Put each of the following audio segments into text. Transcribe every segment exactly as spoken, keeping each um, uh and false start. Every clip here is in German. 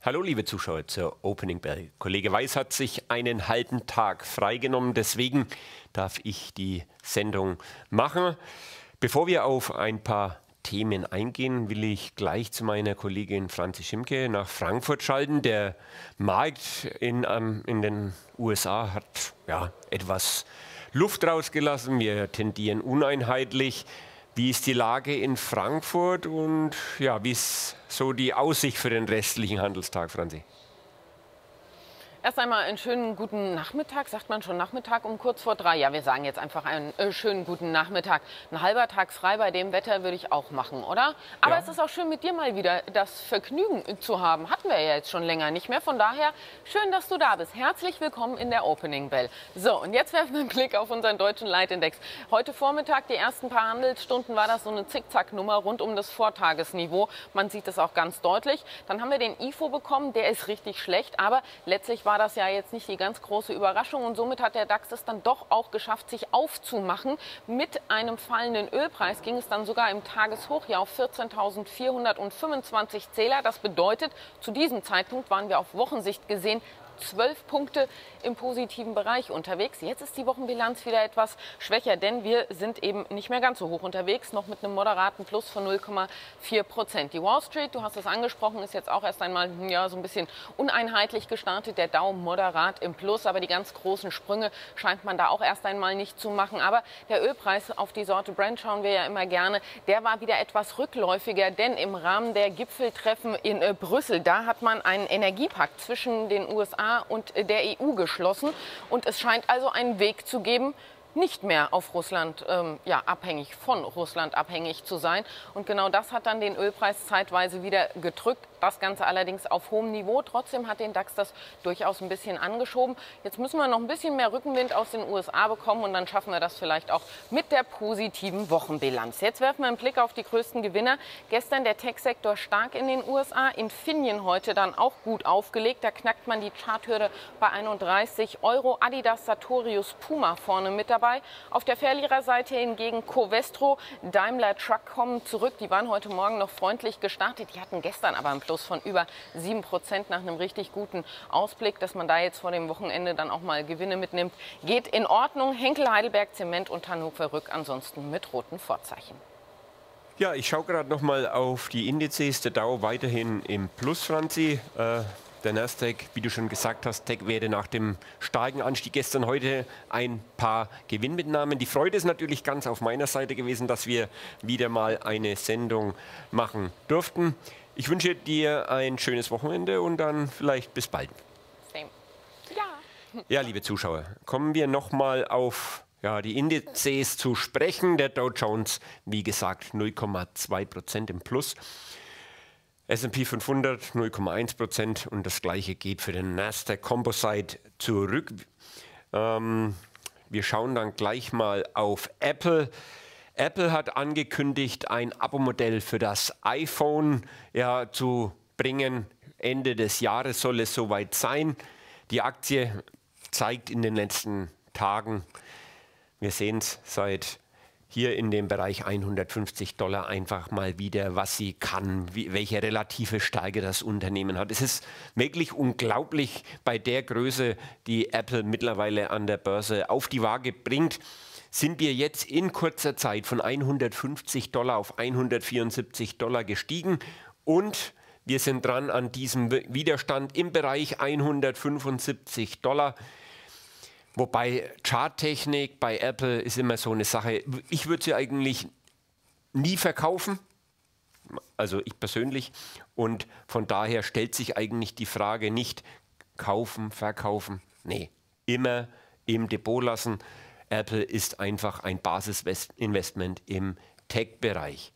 Hallo liebe Zuschauer zur Opening Bell. Kollege Weiß hat sich einen halben Tag freigenommen, deswegen darf ich die Sendung machen. Bevor wir auf ein paar Themen eingehen, will ich gleich zu meiner Kollegin Franzi Schimke nach Frankfurt schalten. Der Markt in, ähm, in den U S A hat ja, etwas Luft rausgelassen. Wir tendieren uneinheitlich. Wie ist die Lage in Frankfurt und ja, wie ist so die Aussicht für den restlichen Handelstag, Franzi? Erst einmal einen schönen guten Nachmittag. Sagt man schon Nachmittag um kurz vor drei? Ja, wir sagen jetzt einfach einen äh, schönen guten Nachmittag. Ein halber Tag frei bei dem Wetter würde ich auch machen, oder? Aber ja. Es ist auch schön, mit dir mal wieder das Vergnügen zu haben. Hatten wir ja jetzt schon länger nicht mehr. Von daher schön, dass du da bist. Herzlich willkommen in der Opening Bell. So, und jetzt werfen wir einen Blick auf unseren deutschen Leitindex. Heute Vormittag, die ersten paar Handelsstunden, war das so eine Zickzack-Nummer rund um das Vortagesniveau. Man sieht es auch ganz deutlich. Dann haben wir den I F O bekommen. Der ist richtig schlecht, aber letztlich war war das ja jetzt nicht die ganz große Überraschung und somit hat der DAX es dann doch auch geschafft, sich aufzumachen. Mit einem fallenden Ölpreis ging es dann sogar im Tageshoch ja auf vierzehntausendvierhundertfünfundzwanzig Zähler. Das bedeutet, zu diesem Zeitpunkt waren wir auf Wochensicht gesehen zwölf Punkte im positiven Bereich unterwegs. Jetzt ist die Wochenbilanz wieder etwas schwächer, denn wir sind eben nicht mehr ganz so hoch unterwegs, noch mit einem moderaten Plus von null Komma vier Prozent. Die Wall Street, du hast es angesprochen, ist jetzt auch erst einmal ja, so ein bisschen uneinheitlich gestartet. Der Dow moderat im Plus, aber die ganz großen Sprünge scheint man da auch erst einmal nicht zu machen. Aber der Ölpreis, auf die Sorte Brent schauen wir ja immer gerne, der war wieder etwas rückläufiger, denn im Rahmen der Gipfeltreffen in äh, Brüssel, da hat man einen Energiepakt zwischen den U S A und der E U geschlossen. Und es scheint also einen Weg zu geben, nicht mehr auf Russland, ähm, ja, abhängig von Russland abhängig zu sein. Und genau das hat dann den Ölpreis zeitweise wieder gedrückt. Das Ganze allerdings auf hohem Niveau. Trotzdem hat den DAX das durchaus ein bisschen angeschoben. Jetzt müssen wir noch ein bisschen mehr Rückenwind aus den U S A bekommen und dann schaffen wir das vielleicht auch mit der positiven Wochenbilanz. Jetzt werfen wir einen Blick auf die größten Gewinner. Gestern der Tech-Sektor stark in den U S A. Infineon heute dann auch gut aufgelegt. Da knackt man die Charthürde bei einunddreißig Euro. Adidas, Sartorius, Puma vorne mit dabei. Auf der Verliererseite hingegen Covestro, Daimler Truck kommen zurück. Die waren heute Morgen noch freundlich gestartet. Die hatten gestern aber einen Plus von über sieben Prozent nach einem richtig guten Ausblick. Dass man da jetzt vor dem Wochenende dann auch mal Gewinne mitnimmt, geht in Ordnung. Henkel, Heidelberg, Zement und Hannover Rück ansonsten mit roten Vorzeichen. Ja, ich schaue gerade noch mal auf die Indizes. Der Dow weiterhin im Plus, Franzi. Äh Der Nasdaq, wie du schon gesagt hast, Tech-Werte nach dem starken Anstieg gestern, heute ein paar Gewinnmitnahmen. Die Freude ist natürlich ganz auf meiner Seite gewesen, dass wir wieder mal eine Sendung machen durften. Ich wünsche dir ein schönes Wochenende und dann vielleicht bis bald. Same. Ja. Ja, liebe Zuschauer, kommen wir noch mal auf ja, die Indizes zu sprechen. Der Dow Jones, wie gesagt, null Komma zwei Prozent im Plus. S und P fünfhundert null Komma eins Prozent und das gleiche geht für den Nasdaq Composite zurück. Ähm, wir schauen dann gleich mal auf Apple. Apple hat angekündigt, ein Abo-Modell für das iPhone ja, zu bringen. Ende des Jahres soll es soweit sein. Die Aktie zeigt in den letzten Tagen, wir sehen es seit hier in dem Bereich hundertfünfzig Dollar einfach mal wieder, was sie kann, wie, welche relative Stärke das Unternehmen hat. Es ist wirklich unglaublich bei der Größe, die Apple mittlerweile an der Börse auf die Waage bringt. Sind wir jetzt in kurzer Zeit von hundertfünfzig Dollar auf hundertvierundsiebzig Dollar gestiegen und wir sind dran an diesem Widerstand im Bereich hundertfünfundsiebzig Dollar. Wobei Charttechnik bei Apple ist immer so eine Sache. Ich würde sie eigentlich nie verkaufen, also ich persönlich. Und von daher stellt sich eigentlich die Frage nicht kaufen, verkaufen. Nee, immer im Depot lassen. Apple ist einfach ein Basisinvestment im Tech-Bereich.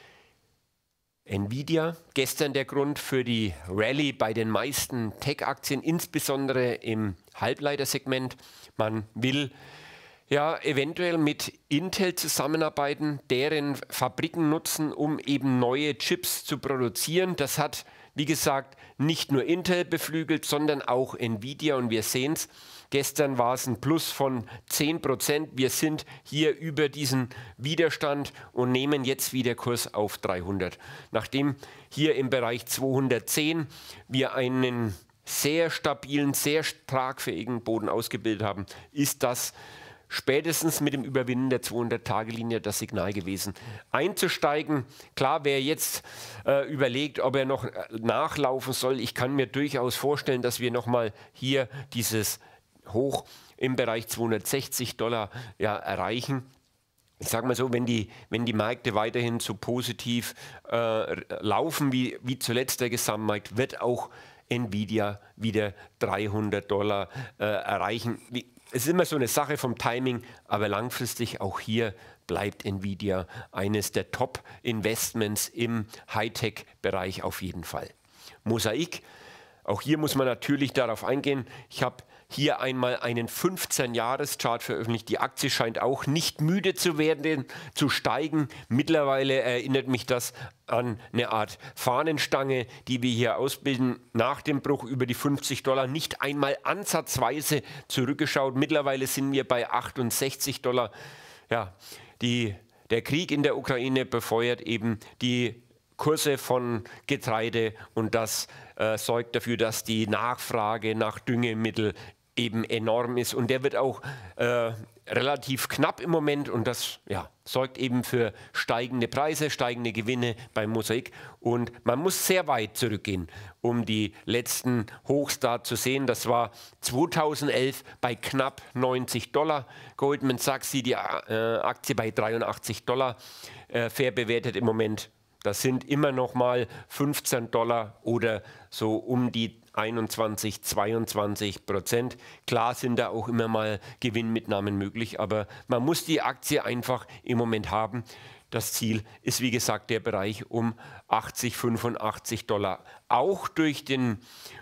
Nvidia, gestern der Grund für die Rallye bei den meisten Tech-Aktien, insbesondere im Halbleitersegment. Man will ja eventuell mit Intel zusammenarbeiten, deren Fabriken nutzen, um eben neue Chips zu produzieren. Das hat wie gesagt, nicht nur Intel beflügelt, sondern auch Nvidia. Und wir sehen es, gestern war es ein Plus von zehn Prozent. Wir sind hier über diesen Widerstand und nehmen jetzt wieder Kurs auf dreihundert. Nachdem hier im Bereich zweihundertzehn wir einen sehr stabilen, sehr tragfähigen Boden ausgebildet haben, ist das spätestens mit dem Überwinden der zweihundert-Tage-Linie das Signal gewesen, einzusteigen. Klar, wer jetzt äh, überlegt, ob er noch nachlaufen soll, ich kann mir durchaus vorstellen, dass wir nochmal hier dieses Hoch im Bereich zweihundertsechzig Dollar ja, erreichen. Ich sage mal so, wenn die, wenn die Märkte weiterhin so positiv äh, laufen wie, wie zuletzt der Gesamtmarkt, wird auch Nvidia wieder dreihundert Dollar äh, erreichen. Wie, Es ist immer so eine Sache vom Timing, aber langfristig auch hier bleibt Nvidia eines der Top-Investments im Hightech-Bereich auf jeden Fall. Mosaik, auch hier muss man natürlich darauf eingehen. Ich habe hier einmal einen fünfzehn-Jahres-Chart veröffentlicht. Die Aktie scheint auch nicht müde zu werden, zu steigen. Mittlerweile erinnert mich das an eine Art Fahnenstange, die wir hier ausbilden. Nach dem Bruch über die fünfzig Dollar nicht einmal ansatzweise zurückgeschaut. Mittlerweile sind wir bei achtundsechzig Dollar. Ja, die, der Krieg in der Ukraine befeuert eben die Kurse von Getreide und das äh, sorgt dafür, dass die Nachfrage nach Düngemittel eben enorm ist und der wird auch äh, relativ knapp im Moment und das ja, sorgt eben für steigende Preise, steigende Gewinne beim Mosaik und man muss sehr weit zurückgehen, um die letzten Hochs da zu sehen. Das war zweitausendelf bei knapp neunzig Dollar. Goldman Sachs sieht die äh, Aktie bei dreiundachtzig Dollar äh, fair bewertet im Moment. Das sind immer noch mal fünfzehn Dollar oder so um die einundzwanzig, zweiundzwanzig Prozent. Klar sind da auch immer mal Gewinnmitnahmen möglich, aber man muss die Aktie einfach im Moment haben. Das Ziel ist, wie gesagt, der Bereich um achtzig, fünfundachtzig Dollar. Auch durch den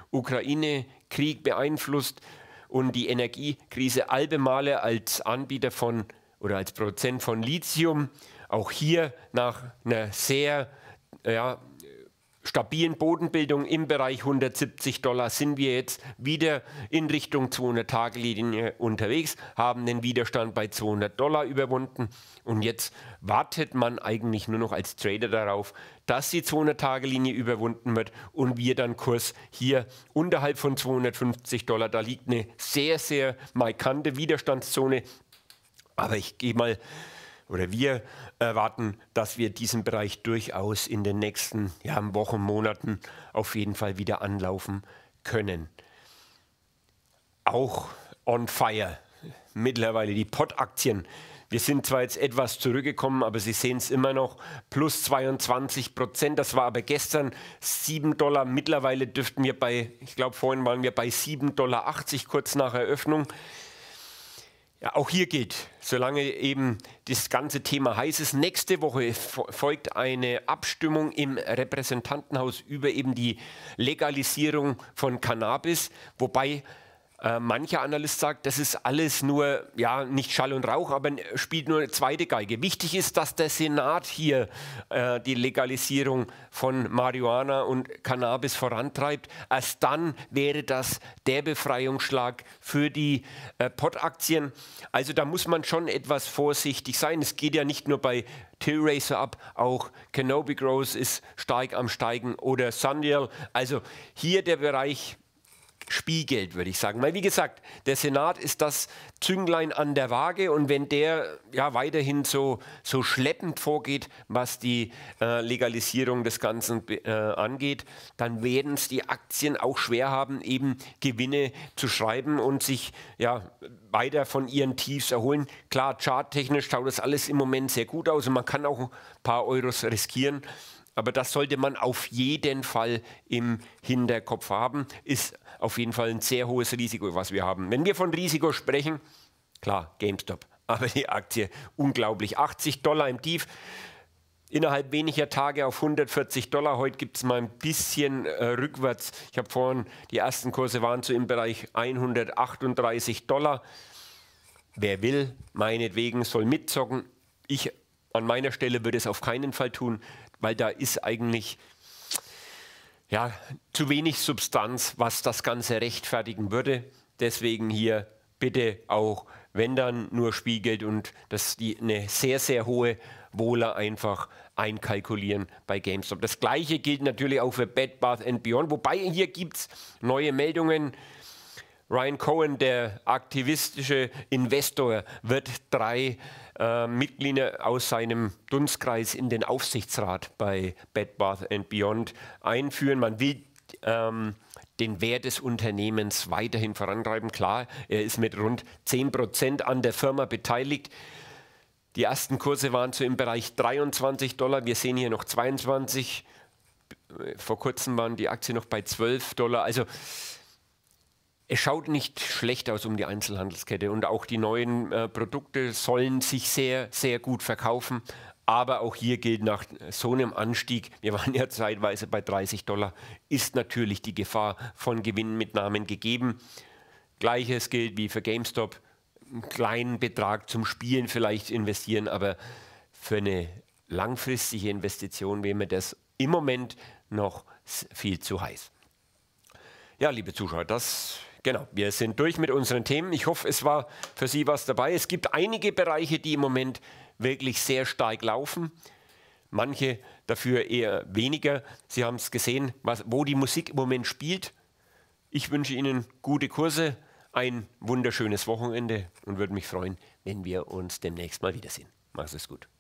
Ukraine-Krieg beeinflusst und die Energiekrise. Albemarle als Anbieter von oder als Produzent von Lithium, auch hier nach einer sehr ja, stabilen Bodenbildung im Bereich hundertsiebzig Dollar sind wir jetzt wieder in Richtung zweihundert-Tage-Linie unterwegs, haben den Widerstand bei zweihundert Dollar überwunden und jetzt wartet man eigentlich nur noch als Trader darauf, dass die zweihundert-Tage-Linie überwunden wird und wir dann Kurs hier unterhalb von zweihundertfünfzig Dollar, da liegt eine sehr, sehr markante Widerstandszone, aber ich gehe mal oder wir erwarten, dass wir diesen Bereich durchaus in den nächsten ja, Wochen, Monaten auf jeden Fall wieder anlaufen können. Auch on fire mittlerweile die P O T-Aktien. Wir sind zwar jetzt etwas zurückgekommen, aber Sie sehen es immer noch, plus zweiundzwanzig Prozent. Das war aber gestern sieben Dollar. Mittlerweile dürften wir bei, ich glaube vorhin waren wir bei sieben Komma achtzig Dollar kurz nach Eröffnung. Ja, auch hier gilt, solange eben das ganze Thema heiß ist, nächste Woche folgt eine Abstimmung im Repräsentantenhaus über eben die Legalisierung von Cannabis, wobei äh, mancher Analyst sagt, das ist alles nur, ja, nicht Schall und Rauch, aber spielt nur eine zweite Geige. Wichtig ist, dass der Senat hier äh, die Legalisierung von Marihuana und Cannabis vorantreibt. Erst dann wäre das der Befreiungsschlag für die äh, P O T-Aktien. Also da muss man schon etwas vorsichtig sein. Es geht ja nicht nur bei Tilray ab, auch Canopy Growth ist stark am Steigen oder Sundial. Also hier der Bereich spiegelt, würde ich sagen. Weil wie gesagt, der Senat ist das Zünglein an der Waage und wenn der ja weiterhin so, so schleppend vorgeht, was die äh, Legalisierung des Ganzen äh, angeht, dann werden es die Aktien auch schwer haben, eben Gewinne zu schreiben und sich ja weiter von ihren Tiefs erholen. Klar, charttechnisch schaut das alles im Moment sehr gut aus und man kann auch ein paar Euros riskieren. Aber das sollte man auf jeden Fall im Hinterkopf haben. Ist auf jeden Fall ein sehr hohes Risiko, was wir haben. Wenn wir von Risiko sprechen, klar, GameStop. Aber die Aktie unglaublich. achtzig Dollar im Tief. Innerhalb weniger Tage auf hundertvierzig Dollar. Heute gibt es mal ein bisschen äh, rückwärts. Ich habe vorhin, die ersten Kurse waren so im Bereich hundertachtunddreißig Dollar. Wer will, meinetwegen, soll mitzocken. Ich an meiner Stelle würde es auf keinen Fall tun, weil da ist eigentlich ja, zu wenig Substanz, was das Ganze rechtfertigen würde. Deswegen hier bitte auch, wenn dann nur Spielgeld und das die eine sehr, sehr hohe Wohler einfach einkalkulieren bei GameStop. Das Gleiche gilt natürlich auch für Bed Bath and Beyond, wobei hier gibt es neue Meldungen. Ryan Cohen, der aktivistische Investor, wird drei äh, Mitglieder aus seinem Dunstkreis in den Aufsichtsrat bei Bed Bath and Beyond einführen. Man will ähm, den Wert des Unternehmens weiterhin vorantreiben. Klar, er ist mit rund zehn Prozent an der Firma beteiligt. Die ersten Kurse waren so im Bereich dreiundzwanzig Dollar. Wir sehen hier noch zweiundzwanzig. Vor kurzem waren die Aktien noch bei zwölf Dollar. Also es schaut nicht schlecht aus um die Einzelhandelskette und auch die neuen äh, Produkte sollen sich sehr, sehr gut verkaufen. Aber auch hier gilt, nach so einem Anstieg, wir waren ja zeitweise bei dreißig Dollar, ist natürlich die Gefahr von Gewinnmitnahmen gegeben. Gleiches gilt wie für GameStop. Einen kleinen Betrag zum Spielen vielleicht investieren, aber für eine langfristige Investition wäre mir das im Moment noch viel zu heiß. Ja, liebe Zuschauer, das... Genau, wir sind durch mit unseren Themen. Ich hoffe, es war für Sie was dabei. Es gibt einige Bereiche, die im Moment wirklich sehr stark laufen. Manche dafür eher weniger. Sie haben es gesehen, was, wo die Musik im Moment spielt. Ich wünsche Ihnen gute Kurse, ein wunderschönes Wochenende und würde mich freuen, wenn wir uns demnächst mal wiedersehen. Macht es gut.